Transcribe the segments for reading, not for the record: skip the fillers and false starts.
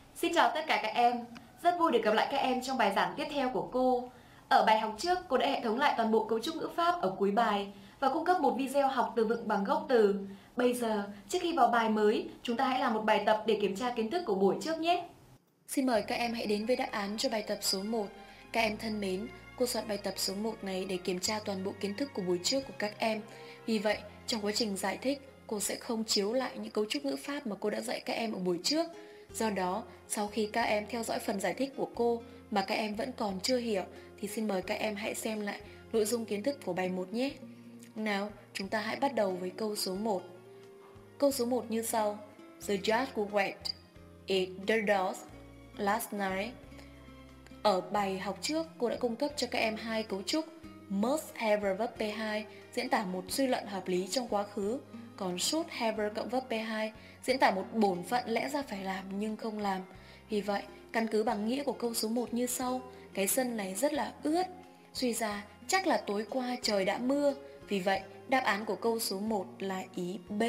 Xin chào tất cả các em, rất vui được gặp lại các em trong bài giảng tiếp theo của cô. Ở bài học trước, cô đã hệ thống lại toàn bộ cấu trúc ngữ pháp ở cuối bài và cung cấp một video học từ vựng bằng gốc từ. Bây giờ, trước khi vào bài mới, chúng ta hãy làm một bài tập để kiểm tra kiến thức của buổi trước nhé. Xin mời các em hãy đến với đáp án cho bài tập số 1. Các em thân mến, cô soạn bài tập số 1 này để kiểm tra toàn bộ kiến thức của buổi trước của các em. Vì vậy, trong quá trình giải thích, cô sẽ không chiếu lại những cấu trúc ngữ pháp mà cô đã dạy các em ở buổi trước. Do đó, sau khi các em theo dõi phần giải thích của cô mà các em vẫn còn chưa hiểu, thì xin mời các em hãy xem lại nội dung kiến thức của bài 1 nhé. Nào, chúng ta hãy bắt đầu với câu số 1. Câu số 1 như sau. The judge will wait. Eat the dogs last night. Ở bài học trước, cô đã cung cấp cho các em hai cấu trúc must have verb P2 diễn tả một suy luận hợp lý trong quá khứ, còn should have cộng verb P2 diễn tả một bổn phận lẽ ra phải làm nhưng không làm. Vì vậy, căn cứ bằng nghĩa của câu số 1 như sau. Cái sân này rất là ướt. Suy ra, chắc là tối qua trời đã mưa. Vì vậy, đáp án của câu số 1 là ý B.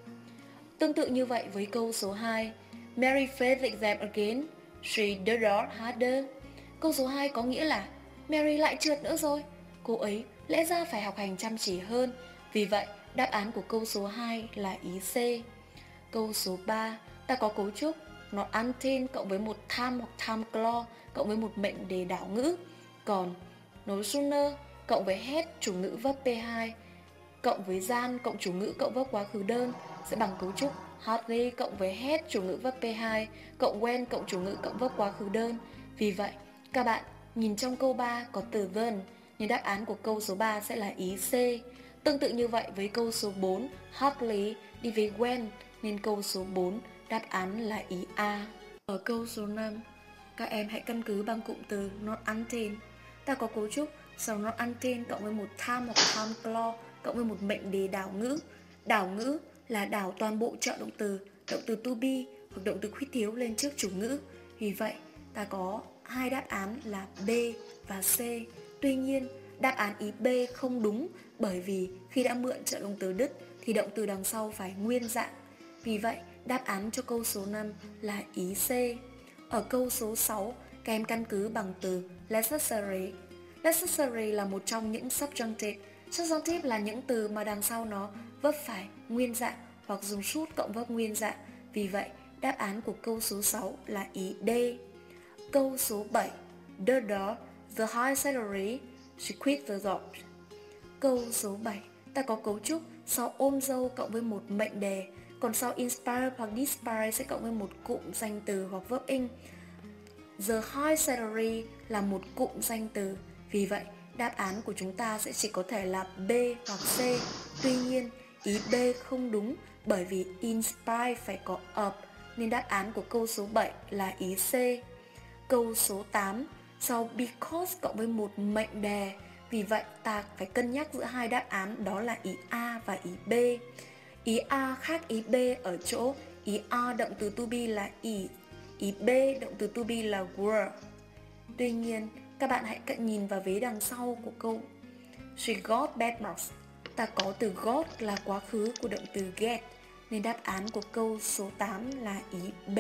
Tương tự như vậy với câu số 2. Mary failed the exam again. She did not harder. Câu số 2 có nghĩa là Mary lại trượt nữa rồi. Cô ấy lẽ ra phải học hành chăm chỉ hơn. Vì vậy, đáp án của câu số 2 là ý C. Câu số 3, ta có cấu trúc not until cộng với một time hoặc time clause cộng với một mệnh đề đảo ngữ. Còn no sooner cộng với had chủ ngữ verb P2 cộng với gian cộng chủ ngữ cộng verb quá khứ đơn sẽ bằng cấu trúc hardly cộng với had chủ ngữ verb P2 cộng when cộng chủ ngữ cộng verb quá khứ đơn. Vì vậy, các bạn nhìn trong câu 3 có từ then nên đáp án của câu số 3 sẽ là ý C. Tương tự như vậy với câu số 4, hardly đi với when nên câu số 4 đáp án là ý A. Ở câu số 5, các em hãy căn cứ bằng cụm từ not until. Ta có cấu trúc sau not until cộng với một time hoặc time clause cộng với một mệnh đề đảo ngữ. Đảo ngữ là đảo toàn bộ trợ động từ to be hoặc động từ khuyết thiếu lên trước chủ ngữ. Vì vậy, ta có hai đáp án là B và C. Tuy nhiên, đáp án ý B không đúng bởi vì khi đã mượn trợ động từ đứt thì động từ đằng sau phải nguyên dạng. Vì vậy, đáp án cho câu số 5 là ý C. Ở câu số 6, các em căn cứ bằng từ necessary. Necessary là một trong những subjunctive. Subjunctive là những từ mà đằng sau nó vấp phải nguyên dạng hoặc dùng should cộng verb nguyên dạng. Vì vậy, đáp án của câu số 6 là ý D. Câu số 7, the door, the high salary, she quit the job. Câu số 7, ta có cấu trúc sau ôm dâu cộng với một mệnh đề, còn sau inspire hoặc dispire sẽ cộng với một cụm danh từ hoặc verb in. The high salary là một cụm danh từ, vì vậy đáp án của chúng ta sẽ chỉ có thể là B hoặc C. Tuy nhiên, ý B không đúng bởi vì inspire phải có up, nên đáp án của câu số 7 là ý C. Câu số 8, sau because cộng với một mệnh đề, vì vậy ta phải cân nhắc giữa hai đáp án đó là ý A và ý B. Ý A khác ý B ở chỗ ý A động từ to be là is, ý B động từ to be là were. Tuy nhiên, các bạn hãy nhìn vào vế đằng sau của câu she got bad marks. Ta có từ got là quá khứ của động từ get, nên đáp án của câu số 8 là ý B.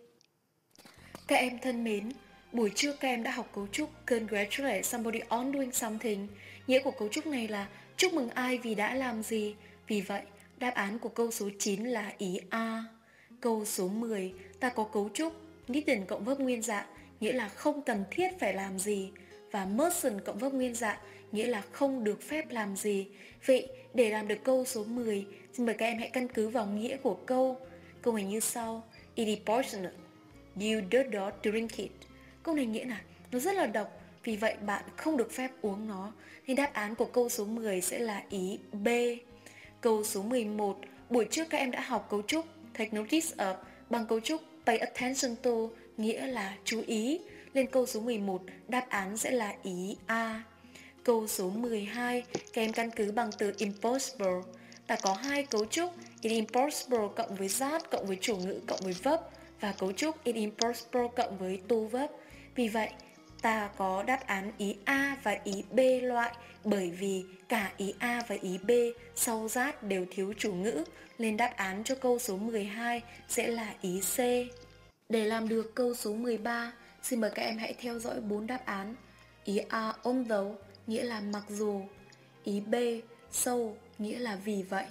Các em thân mến, buổi trưa các em đã học cấu trúc congratulate somebody on doing something. Nghĩa của cấu trúc này là chúc mừng ai vì đã làm gì. Vì vậy, đáp án của câu số 9 là ý A. Câu số 10, ta có cấu trúc needn't cộng verb nguyên dạng, nghĩa là không cần thiết phải làm gì, và mustn't cộng verb nguyên dạng, nghĩa là không được phép làm gì. Vậy, để làm được câu số 10, xin mời các em hãy căn cứ vào nghĩa của câu. Câu này như sau: It is poisonous. You do not drink it. Câu này nghĩa là nó rất là độc, vì vậy bạn không được phép uống nó. Nên đáp án của câu số 10 sẽ là ý B. Câu số 11, buổi trước các em đã học cấu trúc take notice of bằng cấu trúc pay attention to, nghĩa là chú ý. Lên câu số 11, đáp án sẽ là ý A. Câu số 12, các em căn cứ bằng từ impossible. Ta có hai cấu trúc it impossible cộng với that cộng với chủ ngữ cộng với verb, và cấu trúc it impossible cộng với to verb. Vì vậy, ta có đáp án ý A và ý B loại, bởi vì cả ý A và ý B sau that đều thiếu chủ ngữ, nên đáp án cho câu số 12 sẽ là ý C. Để làm được câu số 13, xin mời các em hãy theo dõi 4 đáp án. Ý A, although, nghĩa là mặc dù. Ý B, so, nghĩa là vì vậy.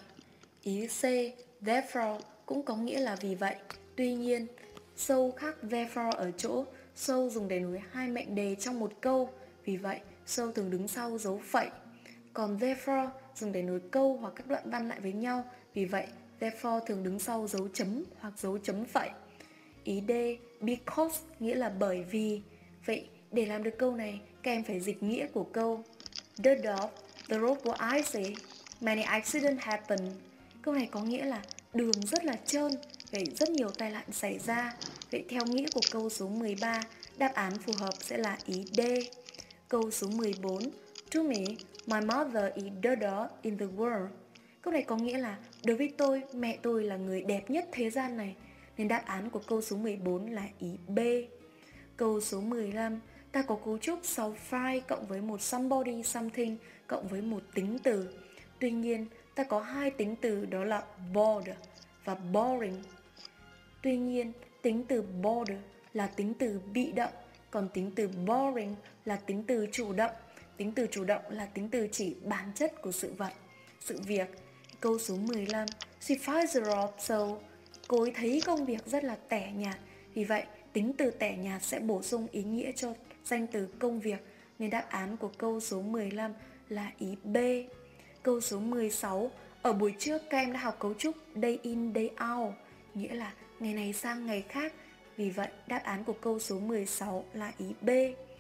Ý C, therefore, cũng có nghĩa là vì vậy. Tuy nhiên, so khác therefore ở chỗ so dùng để nối hai mệnh đề trong một câu, vì vậy so thường đứng sau dấu phẩy. Còn therefore dùng để nối câu hoặc các đoạn văn lại với nhau, vì vậy therefore thường đứng sau dấu chấm hoặc dấu chấm phẩy. Ý D, because nghĩa là bởi vì. Vậy để làm được câu này, các em phải dịch nghĩa của câu. The road was icy, many accidents happen. Câu này có nghĩa là đường rất là trơn, vậy rất nhiều tai nạn xảy ra. Vậy theo nghĩa của câu số 13, đáp án phù hợp sẽ là ý D. Câu số 14, to me, my mother is the daughter in the world. Câu này có nghĩa là đối với tôi, mẹ tôi là người đẹp nhất thế gian này. Nên đáp án của câu số 14 là ý B. Câu số 15, ta có cấu trúc sau find cộng với một somebody something cộng với một tính từ. Tuy nhiên, ta có hai tính từ đó là bored và boring. Tuy nhiên, tính từ bored là tính từ bị động, còn tính từ boring là tính từ chủ động. Tính từ chủ động là tính từ chỉ bản chất của sự vật, sự việc. Câu số 15, she finds the job so. Cô ấy thấy công việc rất là tẻ nhạt, vì vậy tính từ tẻ nhạt sẽ bổ sung ý nghĩa cho danh từ công việc, nên đáp án của câu số 15 là ý B. Câu số 16, ở buổi trước các em đã học cấu trúc day in day out, nghĩa là ngày này sang ngày khác, vì vậy đáp án của câu số 16 là ý B.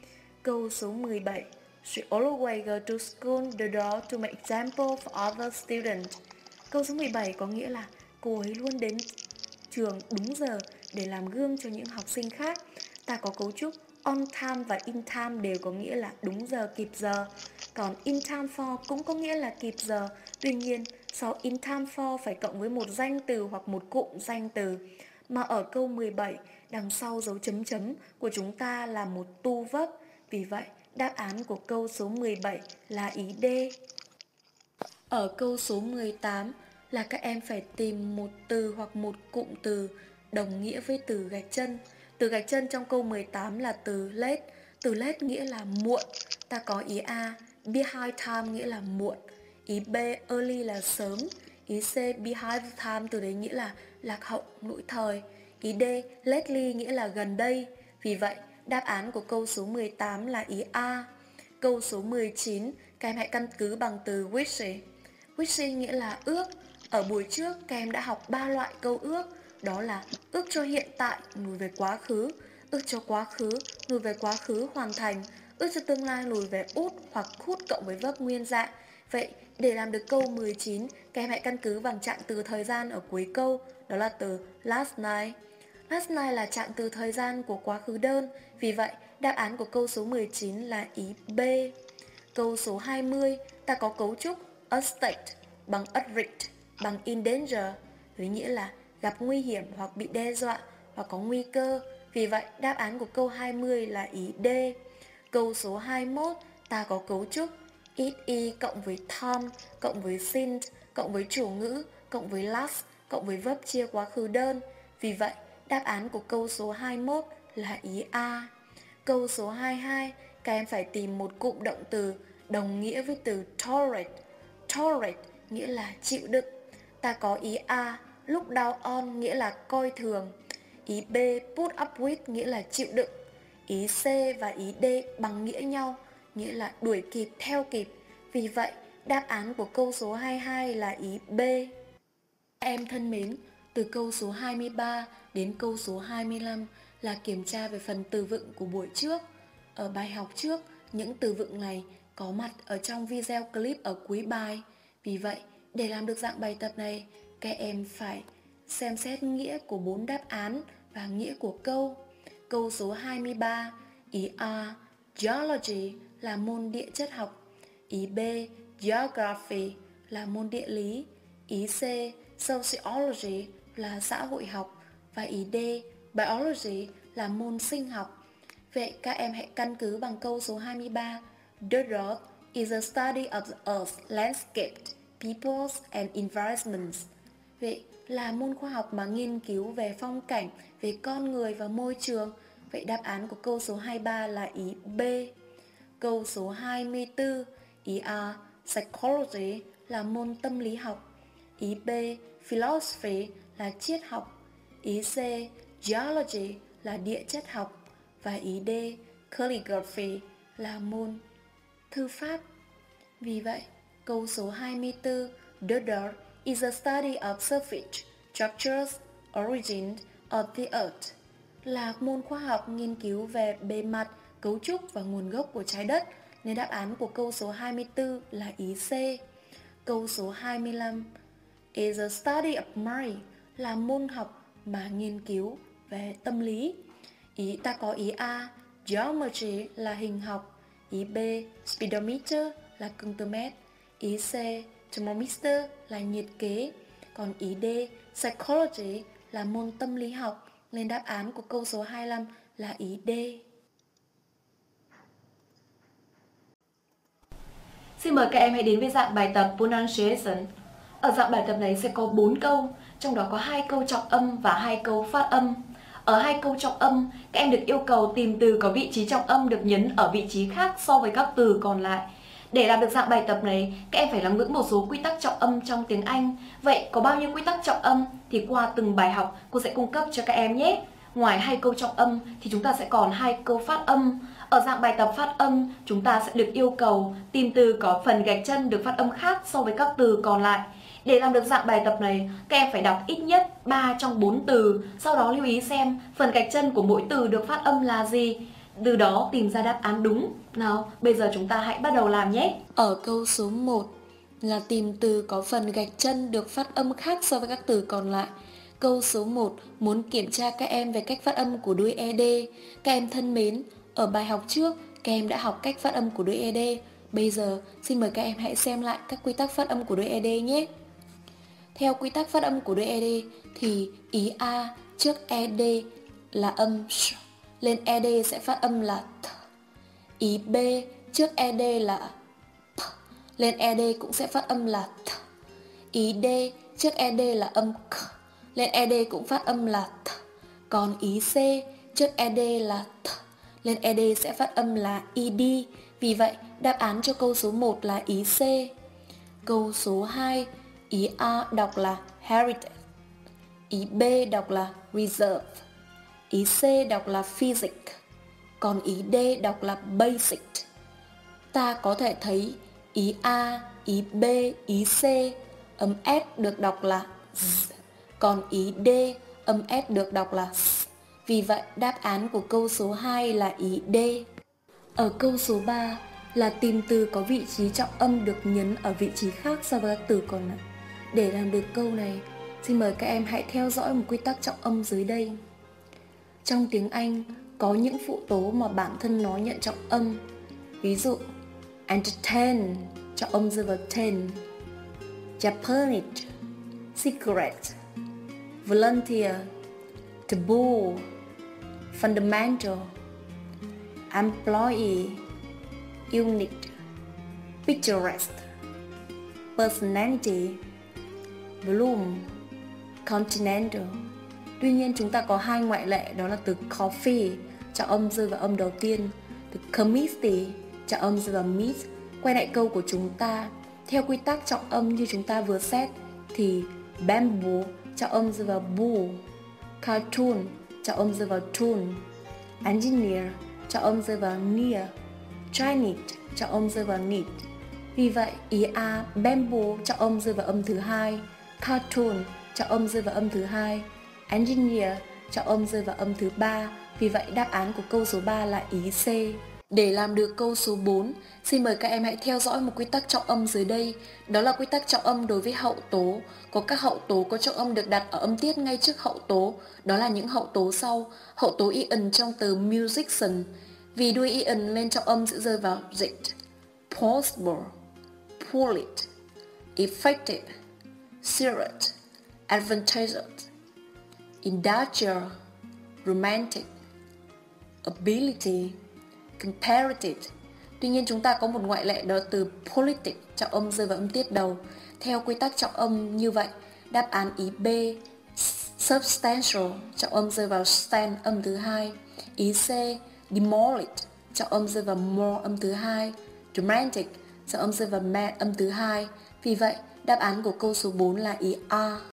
Câu số 17, she always go to school the door to make example for other students. Câu số 17 có nghĩa là cô ấy luôn đến trường đúng giờ để làm gương cho những học sinh khác. Ta có cấu trúc on time và in time đều có nghĩa là đúng giờ, kịp giờ. Còn in time for cũng có nghĩa là kịp giờ. Tuy nhiên, sau in time for phải cộng với một danh từ hoặc một cụm danh từ. Mà ở câu 17, đằng sau dấu chấm chấm của chúng ta là một tu vấp. Vì vậy, đáp án của câu số 17 là ý D. Ở câu số 18 là các em phải tìm một từ hoặc một cụm từ đồng nghĩa với từ gạch chân. Từ gạch chân trong câu 18 là từ late. Từ late nghĩa là muộn. Ta có ý A, behind time nghĩa là muộn. Ý B, early là sớm. Ý C, behind time từ đấy nghĩa là lạc hậu, lỗi thời. Ý D, lately nghĩa là gần đây. Vì vậy, đáp án của câu số 18 là ý A. Câu số 19, các em hãy căn cứ bằng từ wish. Wish nghĩa là ước. Ở buổi trước, các em đã học 3 loại câu ước. Đó là ước cho hiện tại, lùi về quá khứ. Ước cho quá khứ, lùi về quá khứ hoàn thành. Ước cho tương lai, lùi về út hoặc could cộng với verb nguyên dạng. Vậy, để làm được câu 19, các em hãy căn cứ bằng trạng từ thời gian ở cuối câu. Đó là từ last night. Last night là trạng từ thời gian của quá khứ đơn. Vì vậy, đáp án của câu số 19 là ý B. Câu số 20, ta có cấu trúc a state bằng at risk bằng in danger, với nghĩa là gặp nguy hiểm hoặc bị đe dọa hoặc có nguy cơ. Vì vậy, đáp án của câu 20 là ý D. Câu số 21, ta có cấu trúc it cộng với Tom cộng với since cộng với chủ ngữ cộng với last cộng với verb chia quá khứ đơn. Vì vậy, đáp án của câu số 21 là ý A. Câu số 22, các em phải tìm một cụm động từ đồng nghĩa với từ tolerate. Tolerate nghĩa là chịu đựng. Ta có ý A, look down on nghĩa là coi thường. Ý B, put up with nghĩa là chịu đựng. Ý C và ý D bằng nghĩa nhau, nghĩa là đuổi kịp, theo kịp. Vì vậy, đáp án của câu số 22 là ý B. Em thân mến, từ câu số 23 đến câu số 25 là kiểm tra về phần từ vựng của buổi trước. Ở bài học trước, những từ vựng này có mặt ở trong video clip ở cuối bài. Vì vậy, để làm được dạng bài tập này, các em phải xem xét nghĩa của 4 đáp án và nghĩa của câu. Câu số 23, ý A, Geology là môn địa chất học. Ý B, Geography là môn địa lý. Ý C, Sociology là xã hội học. Và ý D, Biology là môn sinh học. Vậy các em hãy căn cứ bằng câu số 23. The earth is a study of the earth's landscape, peoples and environments. Vậy là môn khoa học mà nghiên cứu về phong cảnh, về con người và môi trường. Vậy đáp án của câu số 23 là ý B. Câu số 24, ý A, Psychology là môn tâm lý học. Ý B, Philosophy là triết học. Ý C, Geology là địa chất học. Và ý D, Calligraphy là môn thư pháp. Vì vậy, câu số 24, The dirt is a study of surface, structures, origin of the earth là môn khoa học nghiên cứu về bề mặt, cấu trúc và nguồn gốc của trái đất, nên đáp án của câu số 24 là ý C. Câu số 25, is a study of mind là môn học mà nghiên cứu về tâm lý. Ta có ý A, geometry là hình học. Ý B, speedometer là cân tơ mét. Ý C, thermometer là nhiệt kế. Còn ý D, psychology là môn tâm lý học. Nên đáp án của câu số 25 là ý D. Xin mời các em hãy đến với dạng bài tập pronunciation. Ở dạng bài tập này sẽ có 4 câu, trong đó có 2 câu trọng âm và 2 câu phát âm. Ở 2 câu trọng âm, các em được yêu cầu tìm từ có vị trí trọng âm được nhấn ở vị trí khác so với các từ còn lại. Để làm được dạng bài tập này, các em phải nắm vững một số quy tắc trọng âm trong tiếng Anh. Vậy có bao nhiêu quy tắc trọng âm thì qua từng bài học cô sẽ cung cấp cho các em nhé. Ngoài 2 câu trọng âm thì chúng ta sẽ còn 2 câu phát âm. Ở dạng bài tập phát âm, chúng ta sẽ được yêu cầu tìm từ có phần gạch chân được phát âm khác so với các từ còn lại. Để làm được dạng bài tập này, các em phải đọc ít nhất 3 trong 4 từ, sau đó lưu ý xem phần gạch chân của mỗi từ được phát âm là gì. Từ đó tìm ra đáp án đúng. Nào, bây giờ chúng ta hãy bắt đầu làm nhé. Ở câu số 1 là tìm từ có phần gạch chân được phát âm khác so với các từ còn lại. Câu số 1 muốn kiểm tra các em về cách phát âm của đuôi ED. Các em thân mến, ở bài học trước, các em đã học cách phát âm của đuôi ED. Bây giờ, xin mời các em hãy xem lại các quy tắc phát âm của đuôi ED nhé. Theo quy tắc phát âm của đuôi ED thì ý A trước ED là âm sh, lên ED sẽ phát âm là th. Ý B trước ED là p, lên ED cũng sẽ phát âm là th. Ý D trước ED là âm k, lên ED cũng phát âm là th. Còn ý C trước ED là th, lên ED sẽ phát âm là ed. Vì vậy, đáp án cho câu số 1 là ý C. Câu số 2, ý A đọc là heritage, ý B đọc là reserve, ý C đọc là physics, còn ý D đọc là basic. Ta có thể thấy ý A, ý B, ý C, âm S được đọc là Z, còn ý D, âm S được đọc là S. Vì vậy, đáp án của câu số 2 là ý D. Ở câu số 3 là tìm từ có vị trí trọng âm được nhấn ở vị trí khác so với các từ còn lại. Để làm được câu này, xin mời các em hãy theo dõi một quy tắc trọng âm dưới đây. Trong tiếng Anh, có những phụ tố mà bản thân nó nhận trọng âm. Ví dụ, entertain, trọng âm rơi vào ten, Japanese, cigarette, volunteer, taboo, fundamental, employee, unique, picturesque, personality, bloom, continental. Tuy nhiên chúng ta có 2 ngoại lệ, đó là từ coffee, trọng âm rơi vào âm đầu tiên, từ committee, trọng âm rơi vào meet. Quay lại câu của chúng ta, theo quy tắc trọng âm như chúng ta vừa xét thì bamboo, trọng âm rơi vào boo, cartoon, trọng âm rơi vào tune, engineer, trọng âm rơi vào near, Chinese, trọng âm rơi vào need. Vì vậy, ý A, bamboo, trọng âm rơi vào âm thứ 2, cartoon, trọng âm rơi vào âm thứ 2, engineer, trọng âm rơi vào âm thứ 3. Vì vậy, đáp án của câu số 3 là ý C. Để làm được câu số 4, xin mời các em hãy theo dõi một quy tắc trọng âm dưới đây. Đó là quy tắc trọng âm đối với hậu tố. Có các hậu tố có trọng âm được đặt ở âm tiết ngay trước hậu tố. Đó là những hậu tố sau. Hậu tố ion trong từ musician. Vì đuôi ion lên trọng âm sẽ rơi vào dịch, possible, polite, effective, serious, advantageous, industrial, romantic, ability, comparative. Tuy nhiên chúng ta có một ngoại lệ, đó từ politic, trọng âm rơi vào âm tiết đầu. Theo quy tắc trọng âm như vậy Đáp án ý B, substantial, trọng âm rơi vào stand âm thứ hai. Ý C, demolish, trọng âm rơi vào more âm thứ hai. Dramatic, trọng âm rơi vào man âm thứ hai. Vì vậy, đáp án của câu số 4 là ý A.